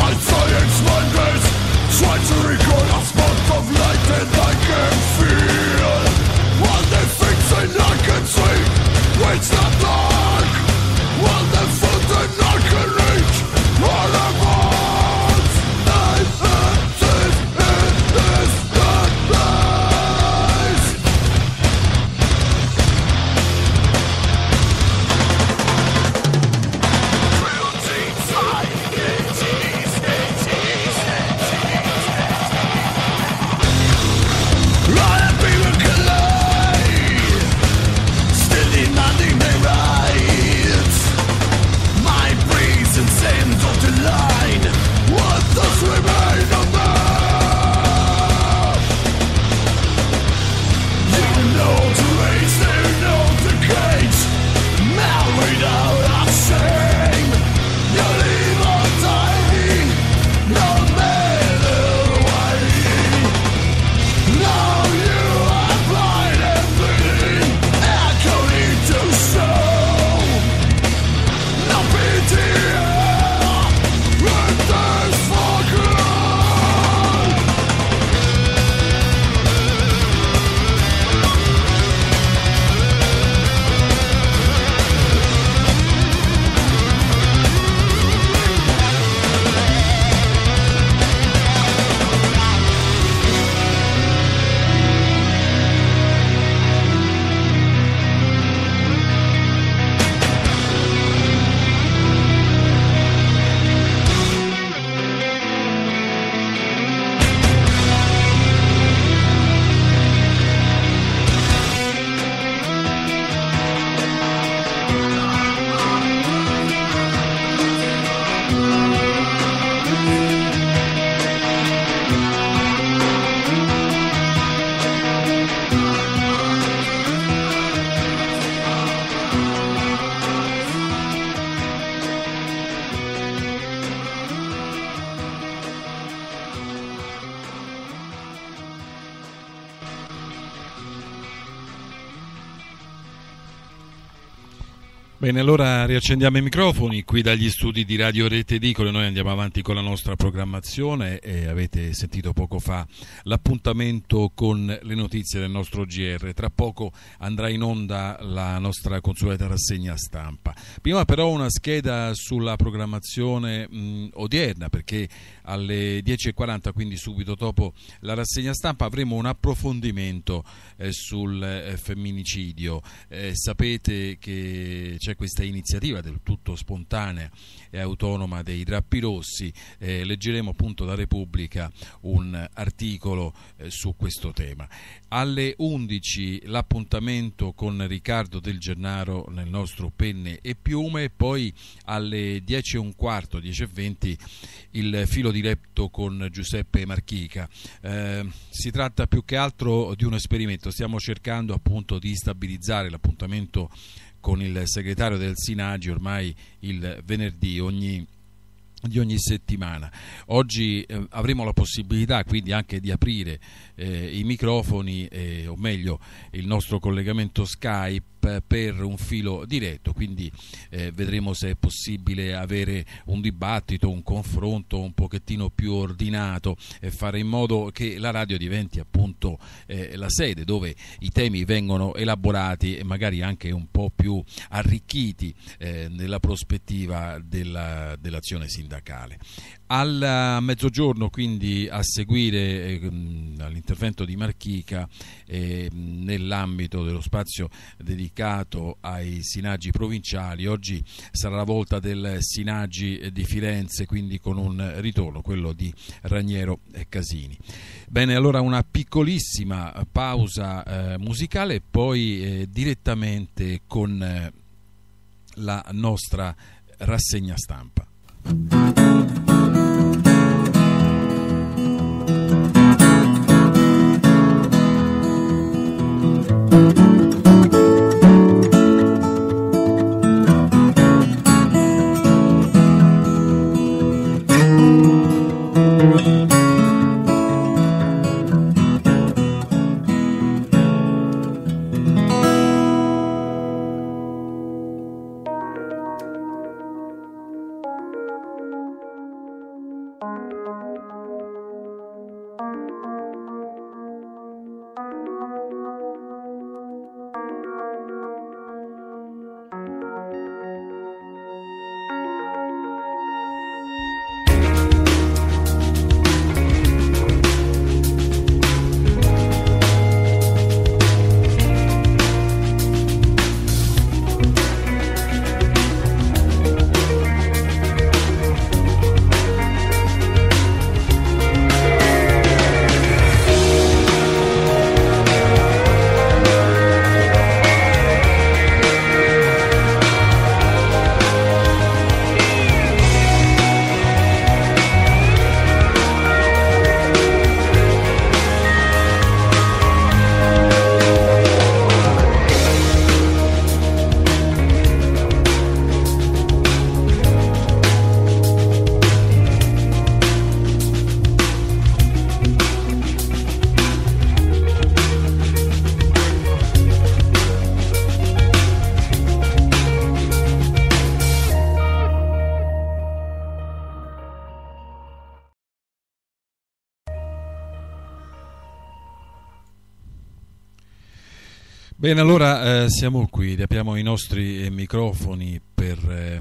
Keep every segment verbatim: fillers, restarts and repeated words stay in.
Bene, allora riaccendiamo i microfoni qui dagli studi di Radio Rete Edicole. Noi andiamo avanti con la nostra programmazione e avete sentito poco fa l'appuntamento con le notizie del nostro G R. Tra poco andrà in onda la nostra consueta rassegna stampa. Prima però una scheda sulla programmazione mh, odierna, perché alle dieci e quaranta, quindi subito dopo la rassegna stampa, avremo un approfondimento eh, sul eh, femminicidio. Eh, sapete che c'è questa iniziativa del tutto spontanea e autonoma dei Drappi Rossi. Eh, leggeremo appunto da Repubblica un articolo eh, su questo tema. Alle undici l'appuntamento con Riccardo Del Gennaro nel nostro Penne e Piume, e poi alle dieci e un quarto, dieci e venti il filo diretto con Giuseppe Marchica. Eh, si tratta più che altro di un esperimento, stiamo cercando appunto di stabilizzare l'appuntamento con il segretario del Sinagi ormai il venerdì ogni, di ogni settimana. Oggi eh, avremo la possibilità quindi anche di aprire eh, i microfoni, eh, o meglio il nostro collegamento Skype, per un filo diretto, quindi eh, vedremo se è possibile avere un dibattito, un confronto un pochettino più ordinato e fare in modo che la radio diventi appunto eh, la sede dove i temi vengono elaborati e magari anche un po' più arricchiti eh, nella prospettiva della, dell'azione sindacale. Al mezzogiorno quindi a seguire eh, l'intervento di Marchica eh, nell'ambito dello spazio dedicato ai Sinagi provinciali. Oggi sarà la volta del Sinagi di Firenze, quindi con un ritorno, quello di Raniero e Casini. Bene, allora una piccolissima pausa eh, musicale e poi eh, direttamente con eh, la nostra rassegna stampa. Bene, allora eh, siamo qui, riapriamo i nostri eh, microfoni per eh,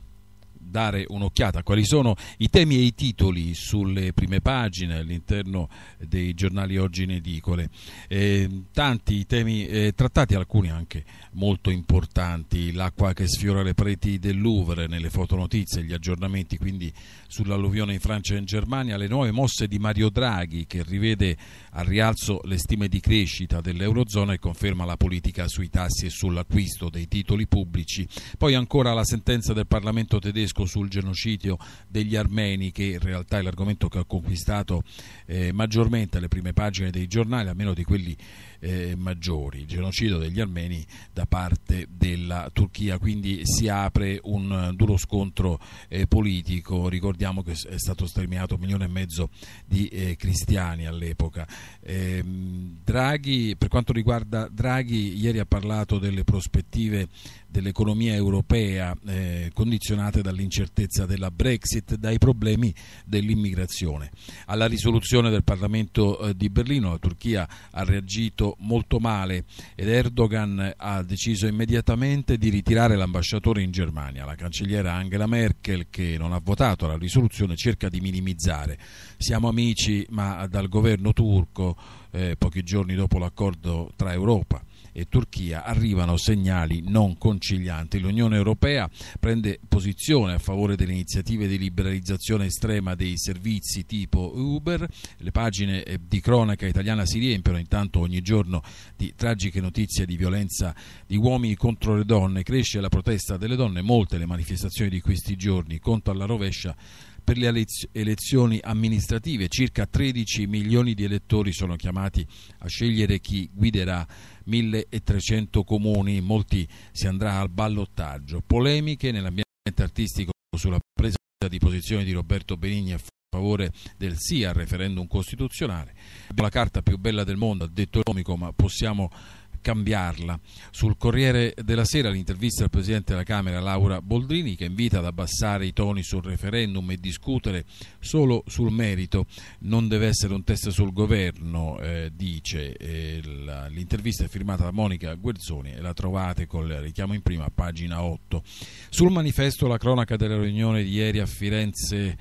dare un'occhiata a quali sono i temi e i titoli sulle prime pagine all'interno dei giornali oggi in edicole. Eh, tanti temi eh, trattati, alcuni anche molto importanti: l'acqua che sfiora le pareti del Louvre nelle fotonotizie, gli aggiornamenti quindi sull'alluvione in Francia e in Germania, le nuove mosse di Mario Draghi che rivede al rialzo le stime di crescita dell'Eurozona e conferma la politica sui tassi e sull'acquisto dei titoli pubblici. Poi ancora la sentenza del Parlamento tedesco sul genocidio degli armeni, che in realtà è l'argomento che ha conquistato eh, maggiormente le prime pagine dei giornali, almeno di quelli eh, maggiori. Il genocidio degli armeni da parte della Turchia, quindi si apre un duro scontro eh, politico. Ricordiamo che è stato sterminato un milione e mezzo di eh, cristiani all'epoca. Eh, Draghi, per quanto riguarda Draghi, ieri ha parlato delle prospettive dell'economia europea eh, condizionate dall'incertezza della Brexit, dai problemi dell'immigrazione. Alla risoluzione del Parlamento eh, di Berlino la Turchia ha reagito molto male ed Erdogan ha deciso immediatamente di ritirare l'ambasciatore in Germania. La cancelliera Angela Merkel, che non ha votato la risoluzione, cerca di minimizzare. Siamo amici, ma dal governo turco, eh, pochi giorni dopo l'accordo tra Europa e Turchia, arrivano segnali non concilianti. L'Unione Europea prende posizione a favore delle iniziative di liberalizzazione estrema dei servizi tipo Uber. Le pagine di cronaca italiana si riempiono intanto ogni giorno di tragiche notizie di violenza di uomini contro le donne. Cresce la protesta delle donne, molte le manifestazioni di questi giorni. Conto alla rovescia per le elezioni amministrative, circa tredici milioni di elettori sono chiamati a scegliere chi guiderà milletrecento comuni, molti si andrà al ballottaggio. Polemiche nell'ambiente artistico sulla presa di posizione di Roberto Benigni a favore del sì al referendum costituzionale. Abbiamo la carta più bella del mondo, ha detto l'economico, ma possiamo cambiarla. Sul Corriere della Sera l'intervista al Presidente della Camera Laura Boldrini, che invita ad abbassare i toni sul referendum e discutere solo sul merito. Non deve essere un test sul governo, eh, dice. Eh, la, l'intervista è firmata da Monica Guerzoni e la trovate col richiamo in prima, pagina otto. Sul Manifesto la cronaca della riunione di ieri a Firenze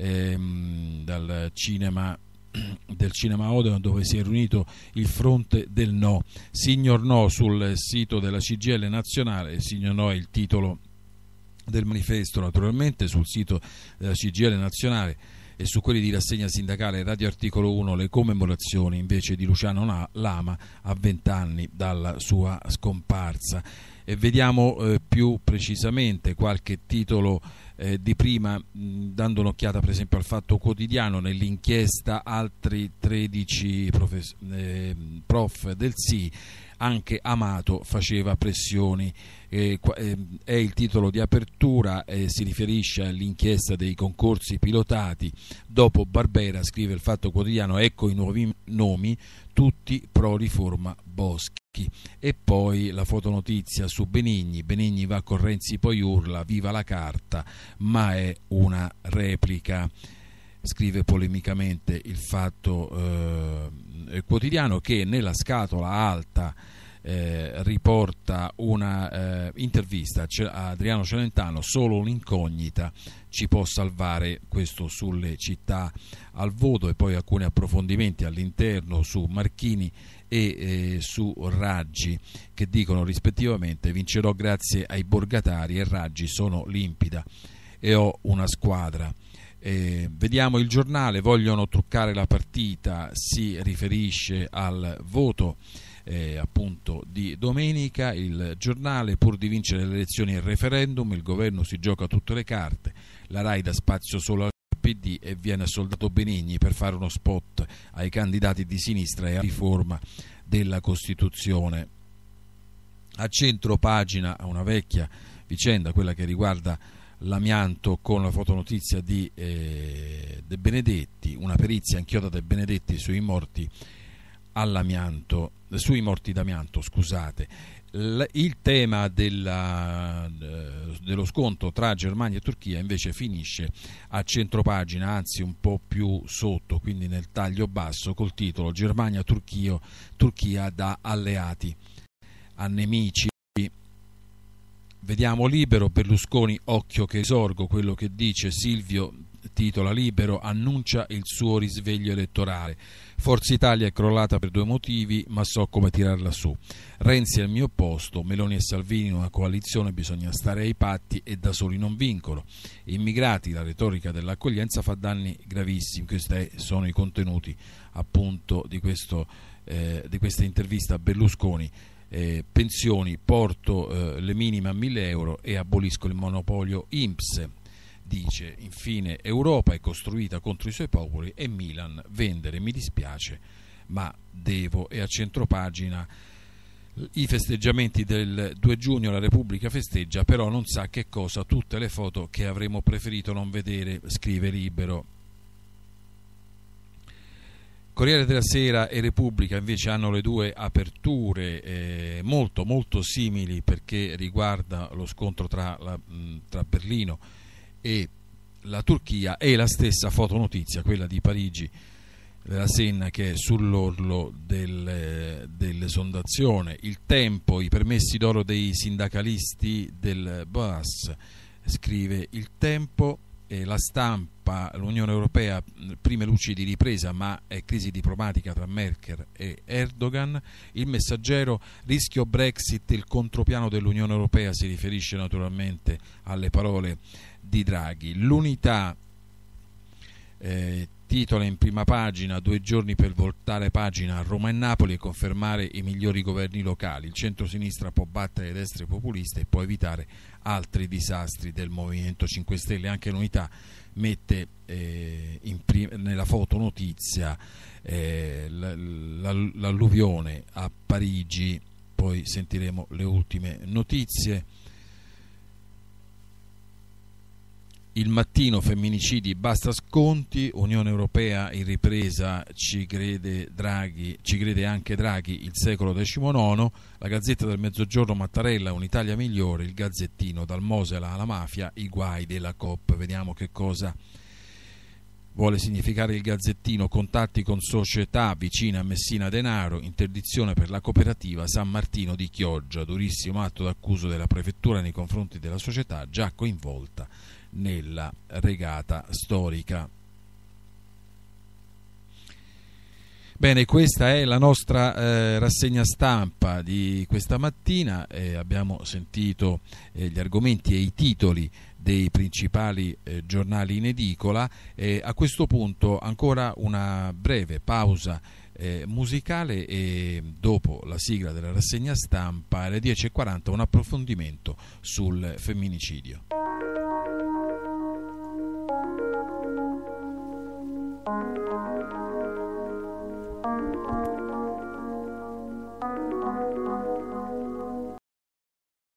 ehm, dal cinema del Cinema Odeon, dove si è riunito il fronte del no. Signor No sul sito della C G I L nazionale. Signor No è il titolo del manifesto, naturalmente sul sito della C G I L nazionale e su quelli di rassegna sindacale Radio Articolo uno le commemorazioni invece di Luciano Lama a vent'anni dalla sua scomparsa. E vediamo eh, più precisamente qualche titolo eh, di prima, mh, dando un'occhiata per esempio al Fatto Quotidiano. Nell'inchiesta altri tredici profes- eh, prof del sì, anche Amato faceva pressioni. Eh, eh, è il titolo di apertura, eh, si riferisce all'inchiesta dei concorsi pilotati. Dopo Barbera, scrive il Fatto Quotidiano, ecco i nuovi nomi, tutti pro riforma Boschi. E poi la fotonotizia su Benigni. Benigni va con Renzi poi urla viva la carta, ma è una replica. Scrive polemicamente il Fatto eh, Quotidiano, che nella scatola alta eh, riporta una eh, intervista a Adriano Celentano. Solo un'incognita ci può salvare, questo sulle città al voto, e poi alcuni approfondimenti all'interno su Marchini e eh, su Raggi, che dicono rispettivamente vincerò grazie ai borgatari e Raggi sono limpida e ho una squadra. Eh, vediamo il Giornale, vogliono truccare la partita, si riferisce al voto eh, appunto di domenica. Il Giornale, pur di vincere le elezioni e il referendum, il governo si gioca tutte le carte, la Rai dà spazio solo al P D e viene soldato Benigni per fare uno spot ai candidati di sinistra e a riforma della Costituzione. A centro pagina una vecchia vicenda, quella che riguarda l'amianto, con la fotonotizia di eh, De Benedetti, una perizia inchiota De Benedetti sui morti all'amianto, sui morti d'amianto, scusate. Il tema della, dello scontro tra Germania e Turchia invece finisce a centropagina, anzi un po' più sotto, quindi nel taglio basso, col titolo Germania-Turchia Turchia da alleati. a nemici. Vediamo Libero, Berlusconi, occhio che risorgo, quello che dice Silvio, titola Libero, annuncia il suo risveglio elettorale. Forza Italia è crollata per due motivi, ma so come tirarla su. Renzi è al mio posto, Meloni e Salvini in una coalizione, bisogna stare ai patti e da soli non vincono. Immigrati, la retorica dell'accoglienza fa danni gravissimi. Questi sono i contenuti appunto di, questo, eh, di questa intervista a Berlusconi. Eh, pensioni, porto eh, le minime a mille euro e abolisco il monopolio I N P S. Dice infine Europa è costruita contro i suoi popoli e Milan vendere mi dispiace ma devo. E a centropagina i festeggiamenti del due giugno, la Repubblica festeggia però non sa che cosa, tutte le foto che avremmo preferito non vedere, scrive Libero. Corriere della Sera e Repubblica invece hanno le due aperture eh, molto molto simili, perché riguarda lo scontro tra, la, tra Berlino e la Turchia, e la stessa fotonotizia, quella di Parigi della Senna, che è sull'orlo del, dell'esondazione. Il Tempo, i permessi d'oro dei sindacalisti del B A S, scrive Il Tempo. E La Stampa, l'Unione Europea, prime luci di ripresa ma è crisi diplomatica tra Merkel e Erdogan. Il Messaggero, rischio Brexit, il contropiano dell'Unione Europea, si riferisce naturalmente alle parole di Draghi. L'Unità eh, titola in prima pagina: due giorni per voltare pagina a Roma e Napoli e confermare i migliori governi locali. Il centro-sinistra può battere le destre populiste e può evitare altri disastri del Movimento cinque Stelle. Anche l'Unità mette eh, in prim- nella fotonotizia eh, l'alluvione a Parigi. Poi sentiremo le ultime notizie. Il Mattino, femminicidi, basta sconti, Unione Europea in ripresa, ci crede Draghi, ci crede anche Draghi, il secolo diciannove. La Gazzetta del Mezzogiorno, Mattarella, un'Italia migliore, il Gazzettino, dal Mosela alla mafia, i guai della Coop. Vediamo che cosa vuole significare il Gazzettino. Contatti con società vicine a Messina Denaro, interdizione per la cooperativa San Martino di Chioggia, durissimo atto d'accuso della prefettura nei confronti della società già coinvolta nella regata storica. Bene, questa è la nostra eh, rassegna stampa di questa mattina. Eh, abbiamo sentito eh, gli argomenti e i titoli dei principali eh, giornali in edicola. Eh, a questo punto ancora una breve pausa eh, musicale e dopo la sigla della rassegna stampa alle dieci e quaranta un approfondimento sul femminicidio.